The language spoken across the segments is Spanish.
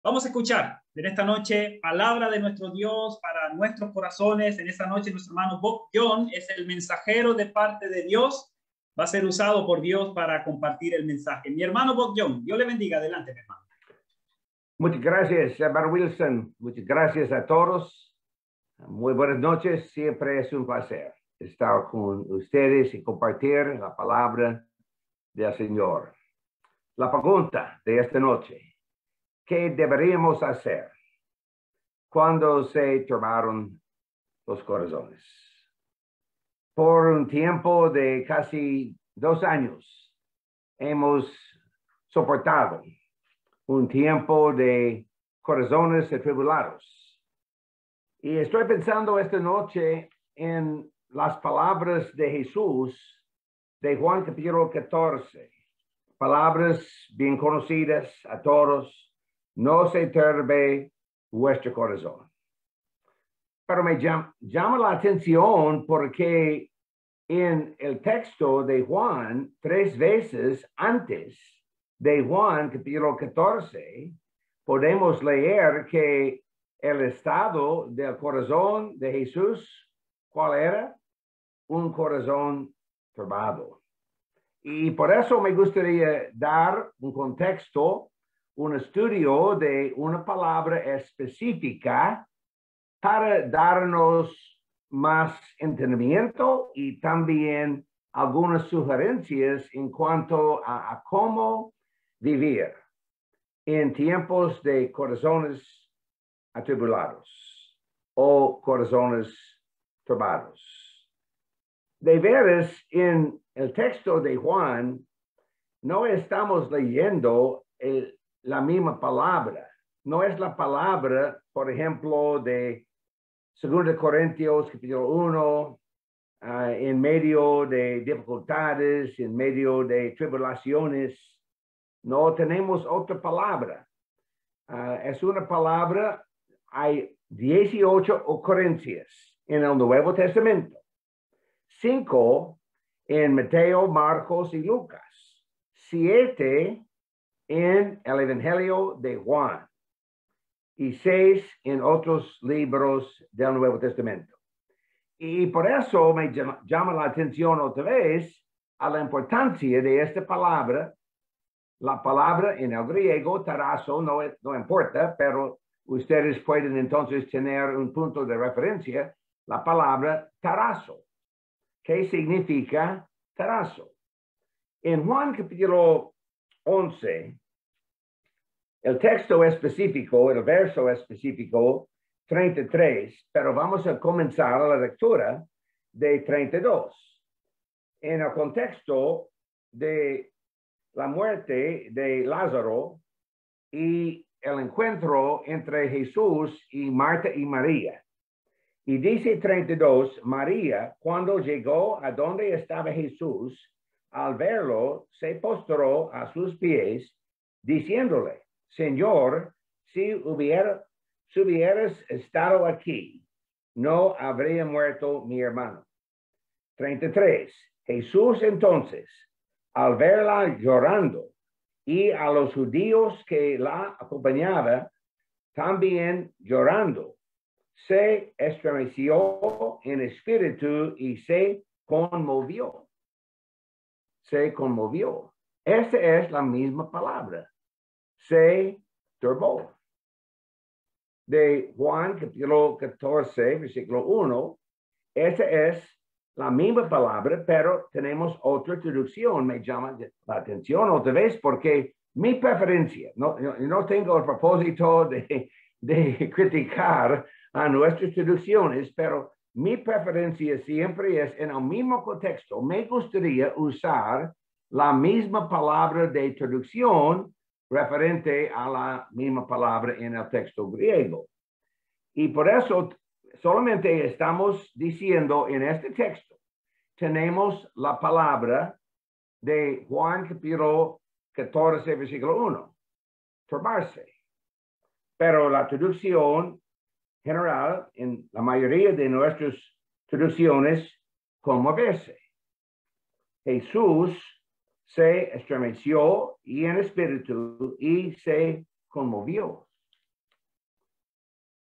Vamos a escuchar en esta noche palabra de nuestro Dios para nuestros corazones. En esta noche nuestro hermano Juan es el mensajero de parte de Dios. Va a ser usado por Dios para compartir el mensaje. Mi hermano Juan, Dios le bendiga. Adelante, mi hermano. Muchas gracias, hermano Wilson. Muchas gracias a todos. Muy buenas noches. Siempre es un placer estar con ustedes y compartir la palabra del Señor. La pregunta de esta noche: ¿qué deberíamos hacer cuando se turbaron los corazones? Por un tiempo de casi 2 años hemos soportado un tiempo de corazones atribulados. Y estoy pensando esta noche en las palabras de Jesús de Juan capítulo 14. Palabras bien conocidas a todos: no se turbe vuestro corazón. Pero me llama la atención porque en el texto de Juan, 3 veces antes de Juan capítulo 14, podemos leer que el estado del corazón de Jesús, ¿cuál era? Un corazón turbado. Y por eso me gustaría dar un contexto, un estudio de una palabra específica para darnos más entendimiento y también algunas sugerencias en cuanto a cómo vivir en tiempos de corazones atribulados o corazones turbados. De veras, en el texto de Juan no estamos leyendo la misma palabra. No es la palabra, por ejemplo, de 2 Corintios capítulo 1, en medio de dificultades, en medio de tribulaciones. No tenemos otra palabra. Es una palabra. Hay 18 ocurrencias en el Nuevo Testamento, 5 en Mateo, Marcos y Lucas, 7 en el Evangelio de Juan y 6 en otros libros del Nuevo Testamento. Y por eso me llama la atención otra vez a la importancia de esta palabra. La palabra en el griego, tarazo, no importa, pero ustedes pueden entonces tener un punto de referencia. La palabra tarazo. ¿Qué significa tarazo? En Juan capítulo 11, el texto específico, el verso específico, 33, pero vamos a comenzar la lectura de 32. En el contexto de la muerte de Lázaro y el encuentro entre Jesús y Marta y María. Y dice 32, María, cuando llegó a donde estaba Jesús, al verlo, se postró a sus pies, diciéndole: Señor, si hubieras estado aquí, no habría muerto mi hermano. 33, Jesús entonces, al verla llorando, y a los judíos que la acompañaban también llorando, se estremeció en espíritu y se conmovió. Se conmovió. Esa es la misma palabra. Se turbó. De Juan capítulo 14, versículo 1, esa es la misma palabra, pero tenemos otra traducción. Me llama la atención otra vez porque mi preferencia, no tengo el propósito de criticar a nuestras traducciones, pero mi preferencia siempre es en el mismo contexto. Me gustaría usar la misma palabra de traducción referente a la misma palabra en el texto griego. Y por eso solamente estamos diciendo en este texto, tenemos la palabra de Juan capítulo 14, versículo 1, turbarse. Pero la traducción general, en la mayoría de nuestras traducciones, conmoverse. Jesús se estremeció y en espíritu y se conmovió.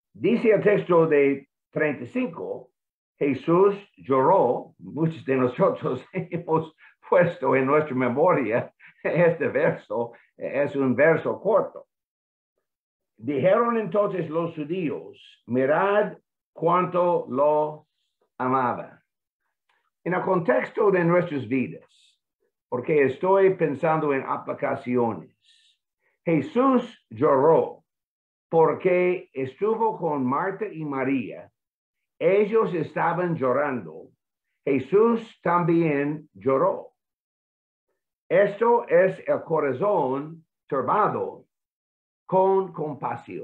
Dice el texto de 35, Jesús lloró. Muchos de nosotros hemos puesto en nuestra memoria este verso. Es un verso corto. Dijeron entonces los judíos, mirad cuánto lo amaba. En el contexto de nuestras vidas, porque estoy pensando en aplicaciones, Jesús lloró porque estuvo con Marta y María. Ellos estaban llorando. Jesús también lloró. Esto es el corazón turbado con compasión.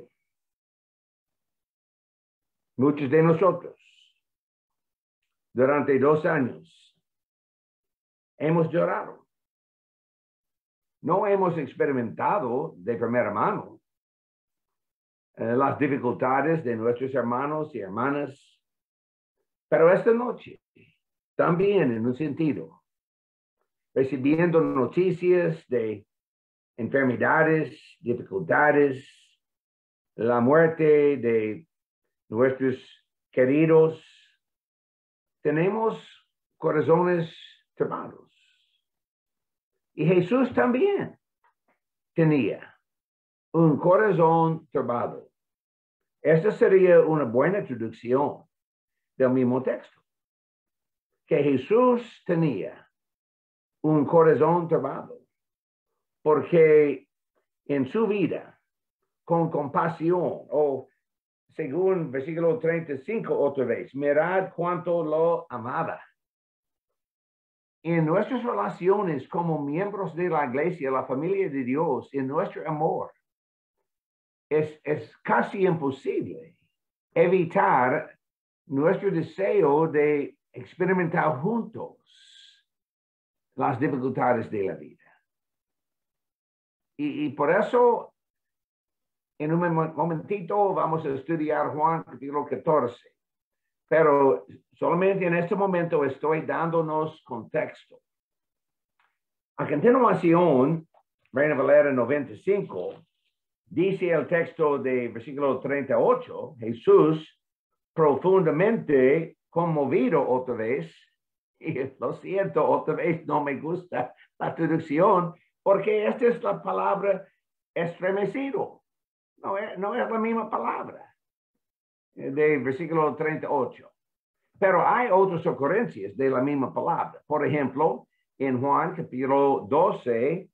Muchos de nosotros, durante 2 años, hemos llorado. No hemos experimentado de primera mano las dificultades de nuestros hermanos y hermanas, pero esta noche, también en un sentido, recibiendo noticias de enfermedades, dificultades, la muerte de nuestros queridos, tenemos corazones turbados. Y Jesús también tenía un corazón turbado. Esta sería una buena traducción del mismo texto. Que Jesús tenía un corazón turbado. Porque en su vida, con compasión, o según versículo 35 otra vez, mirad cuánto lo amaba. En nuestras relaciones como miembros de la iglesia, la familia de Dios, en nuestro amor, es casi imposible evitar nuestro deseo de experimentar juntos las dificultades de la vida. Y por eso, en un momentito, vamos a estudiar Juan capítulo 14. Pero solamente en este momento estoy dándonos contexto. A continuación, Reina Valera 95, dice el texto de versículo 38, Jesús profundamente conmovido otra vez, y lo siento, otra vez no me gusta la traducción, porque esta es la palabra estremecido. No es la misma palabra de versículo 38. Pero hay otras ocurrencias de la misma palabra. Por ejemplo, en Juan capítulo 12,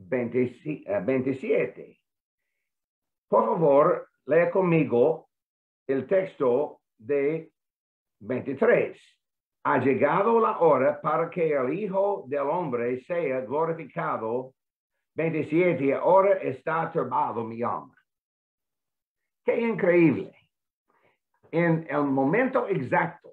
27. Por favor, lea conmigo el texto de 23. Ha llegado la hora para que el Hijo del Hombre sea glorificado. 27. Ahora está turbado mi alma. Qué increíble. En el momento exacto,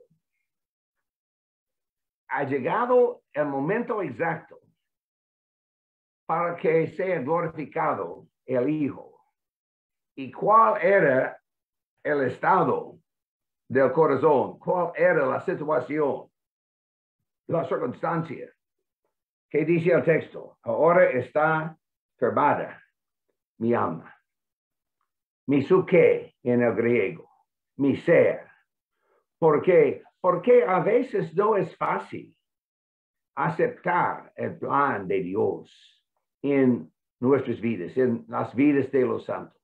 ha llegado el momento exacto para que sea glorificado el Hijo. ¿Y cuál era el estado del corazón? ¿Cuál era la situación, la circunstancia? ¿Qué dice el texto? Ahora está turbada mi alma. Mi suke en el griego. Mi ser. ¿Por qué? Porque a veces no es fácil aceptar el plan de Dios en nuestras vidas, en las vidas de los santos.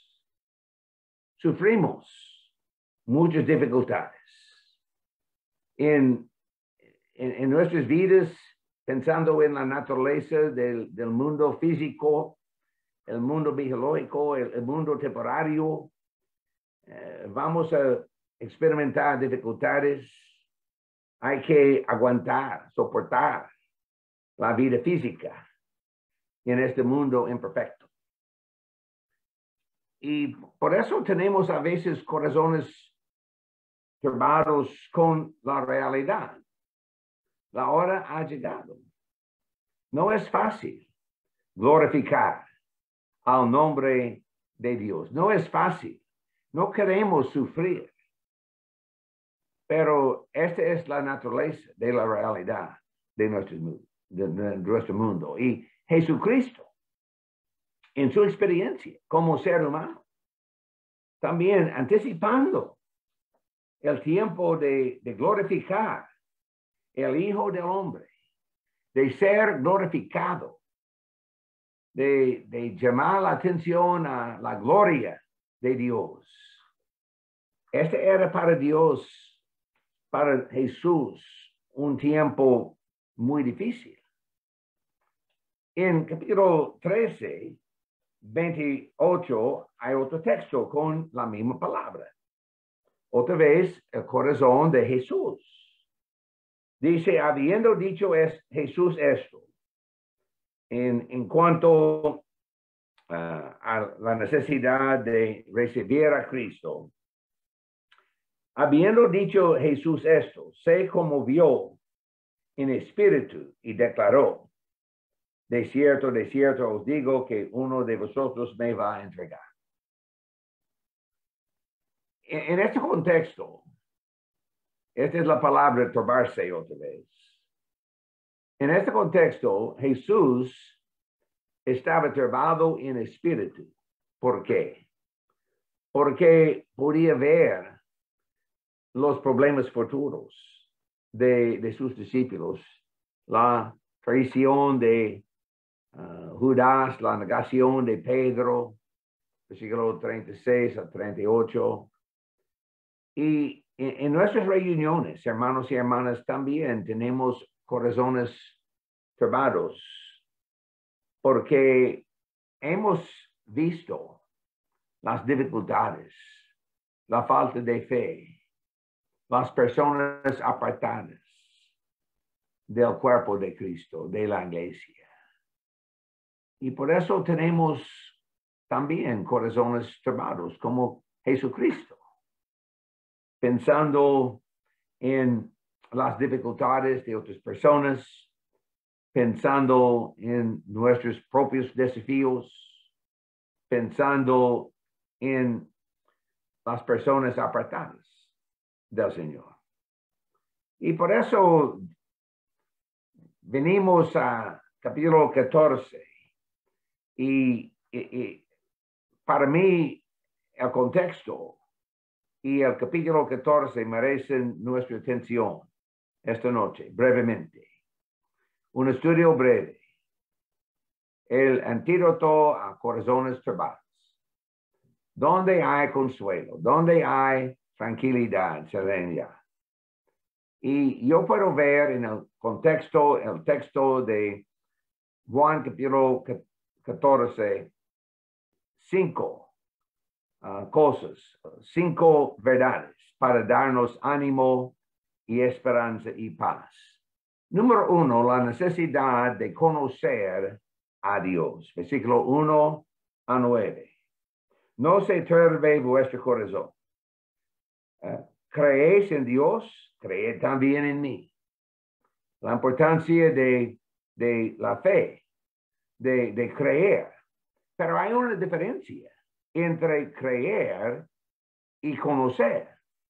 Sufrimos muchas dificultades en nuestras vidas, pensando en la naturaleza del mundo físico, el mundo biológico, el mundo temporario. Vamos a experimentar dificultades. Hay que aguantar, soportar la vida física en este mundo imperfecto. Y por eso tenemos a veces corazones turbados con la realidad. La hora ha llegado. No es fácil glorificar al nombre de Dios. No es fácil. No queremos sufrir. Pero esta es la naturaleza de la realidad de nuestro mundo. Y Jesucristo, en su experiencia como ser humano, también anticipando el tiempo de glorificar el Hijo del Hombre, de ser glorificado, de llamar la atención a la gloria de Dios. Este era para Dios, para Jesús, un tiempo muy difícil. En capítulo 13, 28, hay otro texto con la misma palabra. Otra vez, el corazón de Jesús. Dice, habiendo dicho Jesús esto, en cuanto a la necesidad de recibir a Cristo, habiendo dicho Jesús esto, se conmovió en espíritu y declaró, de cierto os digo que uno de vosotros me va a entregar. En este contexto, esta es la palabra turbarse otra vez. En este contexto, Jesús estaba turbado en espíritu. ¿Por qué? Porque podía ver los problemas futuros de sus discípulos, la traición de Judas, la negación de Pedro, versículo 36 a 38. Y en nuestras reuniones, hermanos y hermanas, también tenemos corazones turbados, porque hemos visto las dificultades, la falta de fe, las personas apartadas del cuerpo de Cristo, de la iglesia. Y por eso tenemos también corazones turbados como Jesucristo, pensando en las dificultades de otras personas, pensando en nuestros propios desafíos, pensando en las personas apartadas del Señor. Y por eso venimos a capítulo 14 y para mí el contexto y el capítulo 14 merecen nuestra atención esta noche, brevemente. Un estudio breve. El antídoto a corazones turbados. ¿Dónde hay consuelo? ¿Dónde hay tranquilidad, serenidad? Y yo puedo ver en el contexto, el texto de Juan capítulo 14, 5 cosas, 5 verdades para darnos ánimo y esperanza y paz. Número 1, la necesidad de conocer a Dios. Versículo 1 a 9. No se turbe vuestro corazón. ¿Creéis en Dios? Creed también en mí. La importancia de la fe, de creer. Pero hay una diferencia entre creer y conocer.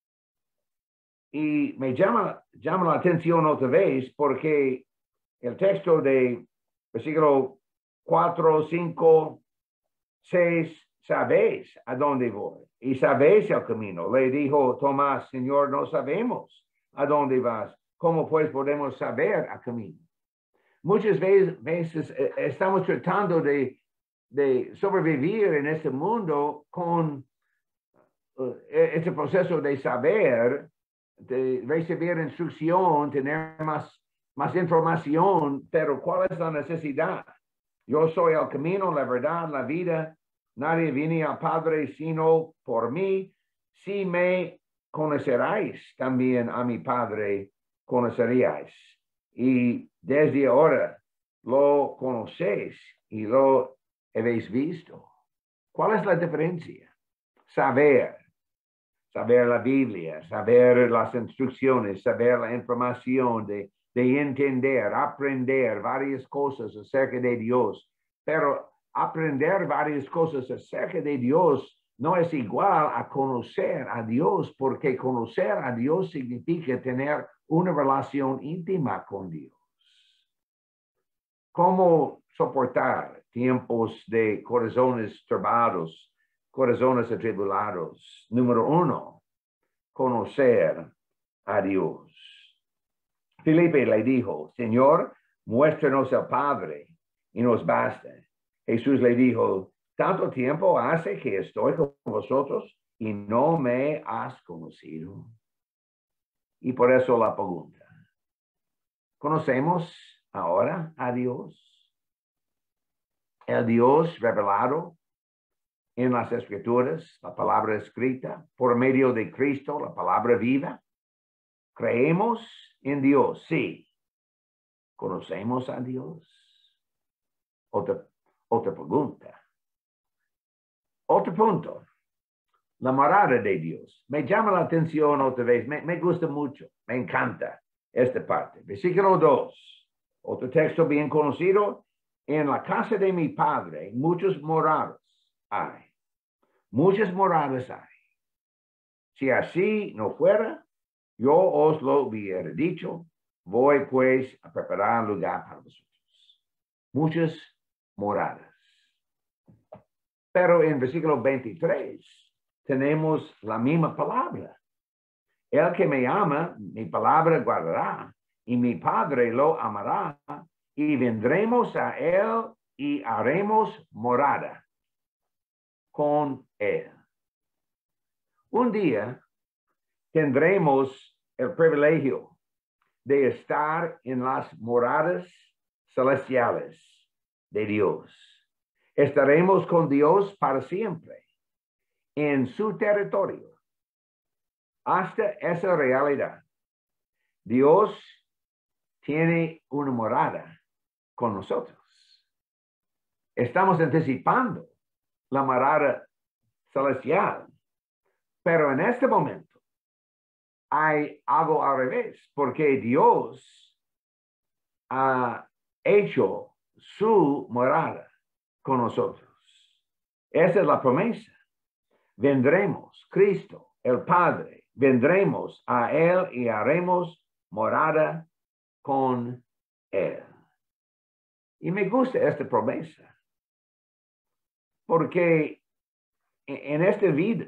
Y me llama la atención otra vez porque el texto de versículo 4, 5, 6, sabéis a dónde voy y sabéis el camino. Le dijo Tomás, Señor, no sabemos a dónde vas. ¿Cómo pues podemos saber el camino? Muchas veces estamos tratando de sobrevivir en este mundo con este proceso de saber, de recibir instrucción, tener más información, pero ¿cuál es la necesidad? Yo soy el camino, la verdad, la vida. Nadie viene al Padre sino por mí. Si me conoceráis, también a mi Padre conoceríais. Y desde ahora lo conocéis y lo habéis visto. ¿Cuál es la diferencia? Saber la Biblia, saber las instrucciones, saber la información, de entender, aprender varias cosas acerca de Dios. Pero aprender varias cosas acerca de Dios no es igual a conocer a Dios, porque conocer a Dios significa tener una relación íntima con Dios. ¿Cómo soportar tiempos de corazones turbados corazones atribulados. Número 1, conocer a Dios. Felipe le dijo, Señor, muéstranos al Padre y nos basta. Jesús le dijo, tanto tiempo hace que estoy con vosotros y no me has conocido. Y por eso la pregunta, ¿conocemos ahora a Dios? El Dios revelado en las Escrituras, la palabra escrita, por medio de Cristo, la palabra viva. ¿Creemos en Dios? Sí. ¿Conocemos a Dios? Otra pregunta. Otro punto. La morada de Dios. Me llama la atención otra vez. Me gusta mucho. Me encanta esta parte. Versículo 2. Otro texto bien conocido. En la casa de mi Padre muchas moradas hay. Muchas moradas hay. Si así no fuera, yo os lo hubiera dicho. Voy pues a preparar lugar para vosotros. Muchas moradas. Pero en versículo 23 tenemos la misma palabra. El que me ama, mi palabra guardará, y mi Padre lo amará, y vendremos a él y haremos morada con él. Un día tendremos el privilegio de estar en las moradas celestiales de Dios. Estaremos con Dios para siempre en su territorio. Hasta esa realidad, Dios tiene una morada con nosotros. Estamos anticipando la morada celestial, pero en este momento hay algo al revés, porque Dios ha hecho su morada con nosotros. Esa es la promesa. Vendremos, Cristo, el Padre, vendremos a él y haremos morada con él. Y me gusta esta promesa, porque en esta vida,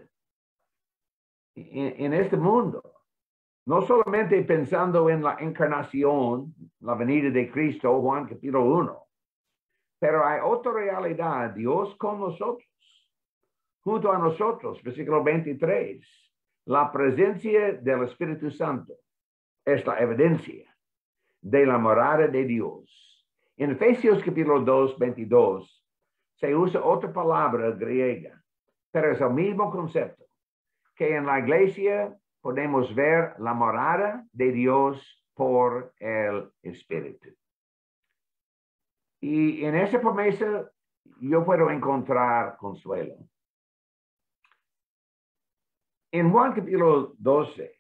en este mundo, no solamente pensando en la encarnación, la venida de Cristo, Juan capítulo 1, pero hay otra realidad, Dios con nosotros, junto a nosotros, versículo 23, la presencia del Espíritu Santo es la evidencia de la morada de Dios. En Efesios capítulo 2, 22, se usa otra palabra griega, pero es el mismo concepto, que en la iglesia podemos ver la morada de Dios por el Espíritu. Y en esa promesa yo puedo encontrar consuelo. En Juan capítulo 12,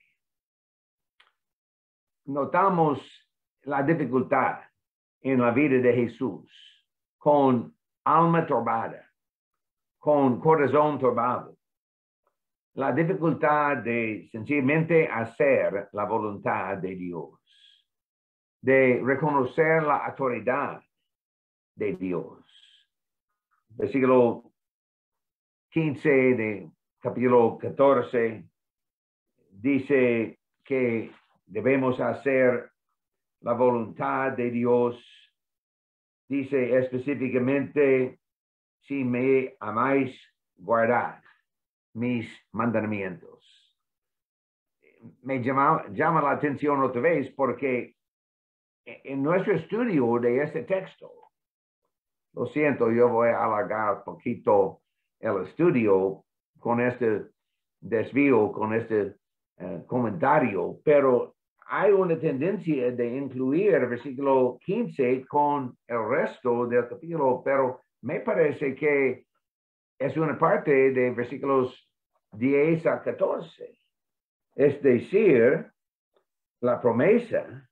notamos la dificultad en la vida de Jesús con alma turbada, con corazón turbado. La dificultad de sencillamente hacer la voluntad de Dios, de reconocer la autoridad de Dios. Versículo 15 de capítulo 14 dice que debemos hacer la voluntad de Dios. Dice específicamente, si me amáis, guardad mis mandamientos. Me llama la atención otra vez porque en nuestro estudio de este texto, lo siento, yo voy a alargar un poquito el estudio con este desvío, con este comentario, pero hay una tendencia de incluir el versículo 15 con el resto del capítulo, pero me parece que es una parte de versículos 10 a 14. Es decir, la promesa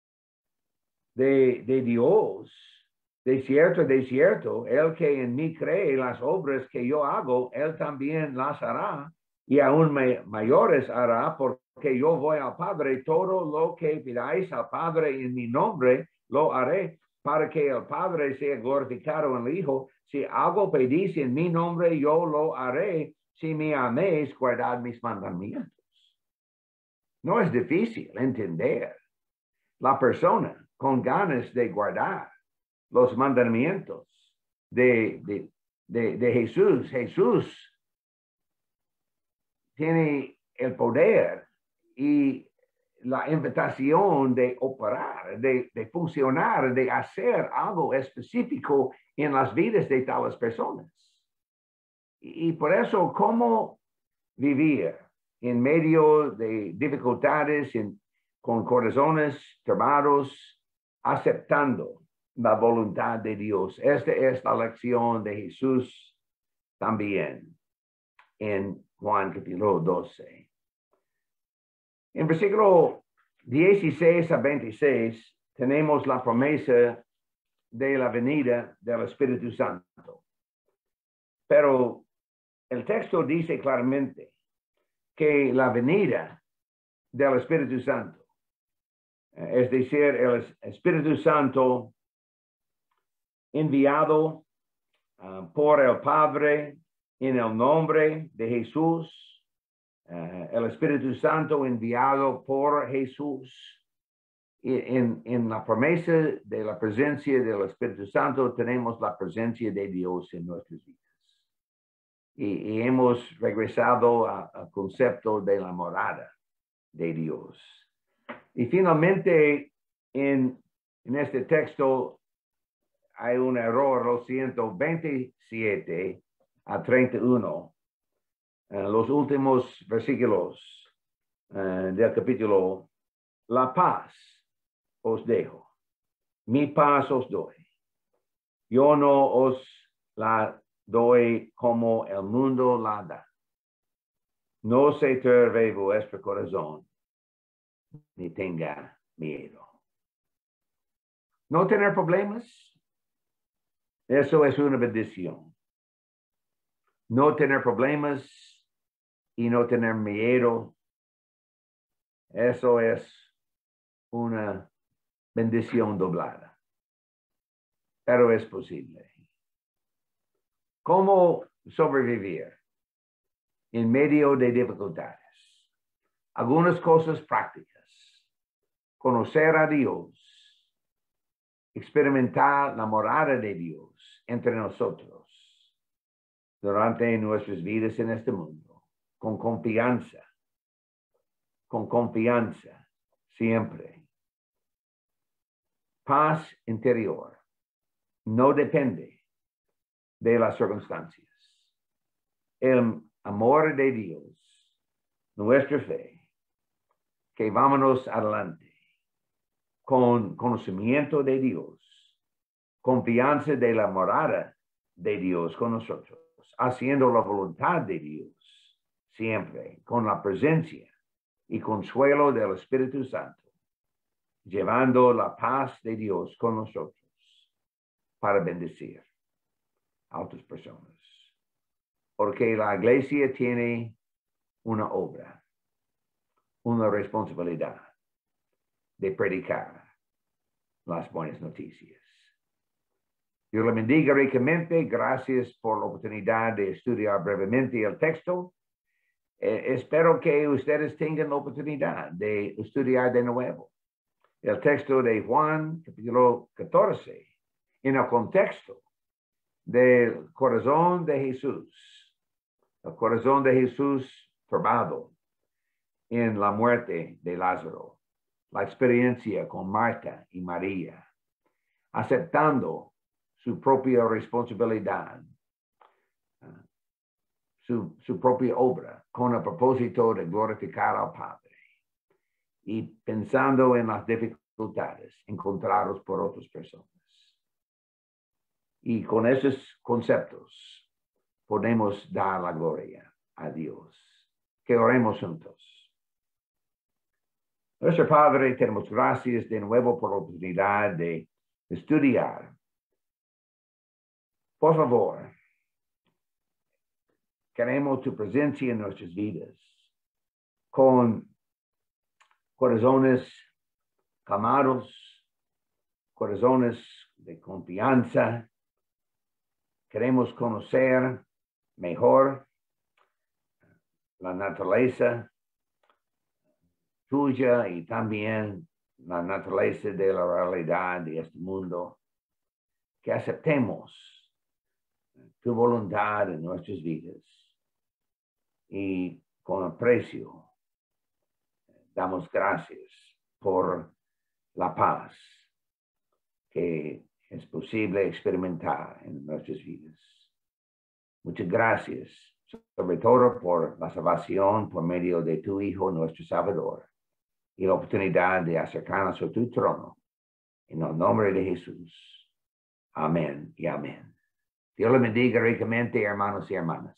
de Dios, de cierto, el que en mí cree, las obras que yo hago, él también las hará, y aún mayores hará, porque yo voy al Padre, todo lo que pidáis al Padre en mi nombre, lo haré, para que el Padre sea glorificado en el Hijo. Si algo pedís en mi nombre, yo lo haré. Si me améis, guardad mis mandamientos. No es difícil entender. La persona con ganas de guardar los mandamientos de Jesús. Jesús tiene el poder y la invitación de operar, de funcionar, de hacer algo específico en las vidas de tales personas. Y por eso, ¿cómo vivir en medio de dificultades, con corazones turbados, aceptando la voluntad de Dios? Esta es la lección de Jesús también en Juan capítulo 12. En versículo 16 a 26 tenemos la promesa de la venida del Espíritu Santo. Pero el texto dice claramente que la venida del Espíritu Santo, es decir, el Espíritu Santo enviado por el Padre en el nombre de Jesús, el Espíritu Santo enviado por Jesús. En la promesa de la presencia del Espíritu Santo tenemos la presencia de Dios en nuestras vidas. Y hemos regresado al concepto de la morada de Dios. Y finalmente, en este texto hay un error, lo siento, 27 a 31. Los últimos versículos del capítulo: la paz os dejo, mi paz os doy. Yo no os la doy como el mundo la da. No se turbe vuestro corazón, ni tenga miedo. No tener problemas, eso es una bendición. No tener problemas y no tener miedo, eso es una bendición doblada. Pero es posible. ¿Cómo sobrevivir en medio de dificultades? Algunas cosas prácticas: conocer a Dios, experimentar la morada de Dios entre nosotros durante nuestras vidas en este mundo, con confianza siempre. Paz interior no depende de las circunstancias. El amor de Dios, nuestra fe, que vámonos adelante con conocimiento de Dios, confianza de la morada de Dios con nosotros, haciendo la voluntad de Dios siempre, con la presencia y consuelo del Espíritu Santo, llevando la paz de Dios con nosotros para bendecir a otras personas. Porque la iglesia tiene una obra, una responsabilidad de predicar las buenas noticias. Dios le bendiga ricamente. Gracias por la oportunidad de estudiar brevemente el texto. Espero que ustedes tengan la oportunidad de estudiar de nuevo el texto de Juan, capítulo 14, en el contexto del corazón de Jesús. El corazón de Jesús turbado en la muerte de Lázaro. La experiencia con Marta y María, aceptando su propia responsabilidad, su propia obra, con el propósito de glorificar al Padre, y pensando en las dificultades encontradas por otras personas. Y con esos conceptos podemos dar la gloria a Dios. Que oremos juntos. Nuestro Padre, tenemos gracias de nuevo por la oportunidad de estudiar. Por favor, queremos tu presencia en nuestras vidas, con corazones calmados, corazones de confianza. Queremos conocer mejor la naturaleza tuya y también la naturaleza de la realidad de este mundo. Que aceptemos tu voluntad en nuestras vidas y con aprecio damos gracias por la paz que es posible experimentar en nuestras vidas. Muchas gracias, sobre todo por la salvación por medio de tu Hijo, nuestro Salvador, y la oportunidad de acercarnos a tu trono. En el nombre de Jesús. Amén y amén. Dios le bendiga ricamente, hermanos y hermanas.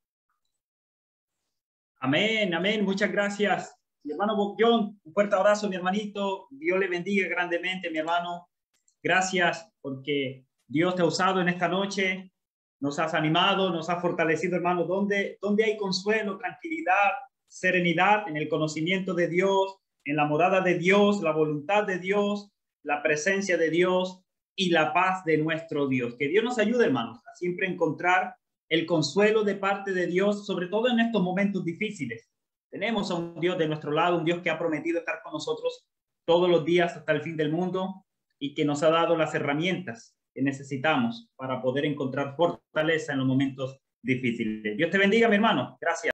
Amén, amén. Muchas gracias, mi hermano John. Un fuerte abrazo, mi hermanito. Dios le bendiga grandemente, mi hermano. Gracias porque Dios te ha usado en esta noche. Nos has animado, nos has fortalecido, hermano. ¿Dónde hay consuelo, tranquilidad, serenidad en el conocimiento de Dios, en la morada de Dios, la voluntad de Dios, la presencia de Dios y la paz de nuestro Dios? Que Dios nos ayude, hermanos, a siempre encontrar el consuelo de parte de Dios, sobre todo en estos momentos difíciles. Tenemos a un Dios de nuestro lado, un Dios que ha prometido estar con nosotros todos los días hasta el fin del mundo y que nos ha dado las herramientas que necesitamos para poder encontrar fortaleza en los momentos difíciles. Dios te bendiga, mi hermano. Gracias.